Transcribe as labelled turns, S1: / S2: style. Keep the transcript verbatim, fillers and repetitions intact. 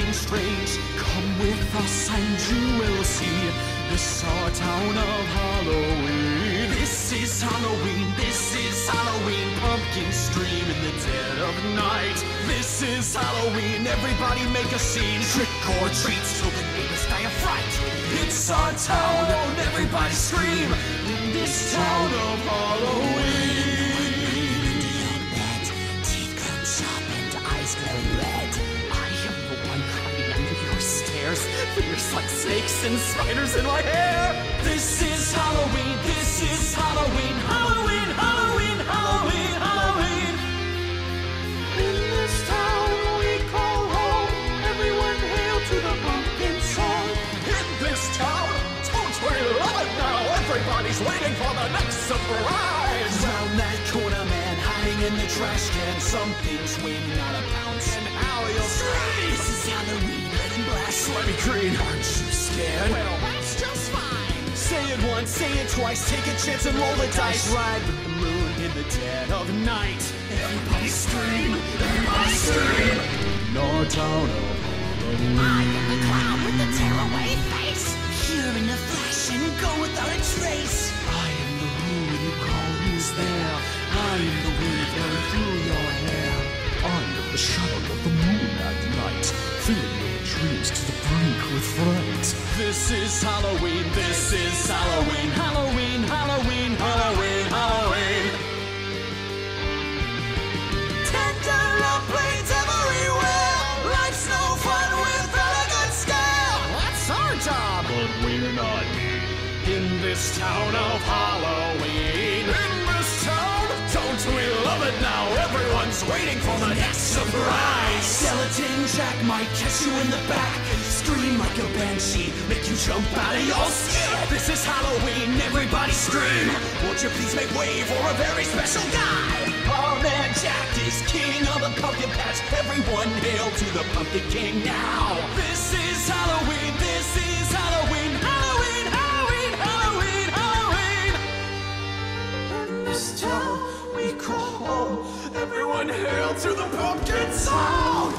S1: something strange. Come with us and you will see this our town of Halloween. This is Halloween, this is Halloween. Pumpkin stream in the dead of night. This is Halloween, everybody make a scene. Trick or treats till the neighbors die of fright. It's our town, everybody scream in this town of Halloween. Fingers like snakes and spiders in my hair. This is Halloween, this is Halloween. Halloween, Halloween, Halloween, Halloween. In this town we call home. Everyone hail to the pumpkin song. In this town, don't we love it now? Everybody's waiting for the next surprise. Round that corner, man, hiding in the trash can. Something's waiting on a bounce. And how you'll scream. This is Halloween. Slimy green, aren't you scared? Well, that's just fine. Say it once, say it twice, take a chance and roll the dice. Ride with the moon in the dead of night. Everybody scream, everybody scream. In our town of Halloween. I am the clown with the tearaway face. Here in a flash and go without a trace. I am the who you call who's there. I am the wind blowing through your hair. I am the shadow of the moon at night, filling your dreams to the brink with fright. This is Halloween, this is Halloween. Halloween, Halloween, Halloween, Halloween. Tender planes everywhere. Life's no fun without a good scare. That's our job, but we're not in this town of Halloween. In this town, don't we love it now? Everyone's waiting for the next surprise. Skeleton Jack might catch you in the back and scream like a banshee, make you jump out of your skin. This is Halloween, everybody scream. Won't you please make way for a very special guy? Our man Jack is king of the pumpkin patch. Everyone hail to the Pumpkin King now. This is Halloween, this is Halloween. Halloween, Halloween, Halloween, Halloween. In this town we call home. Everyone hail to the pumpkin song!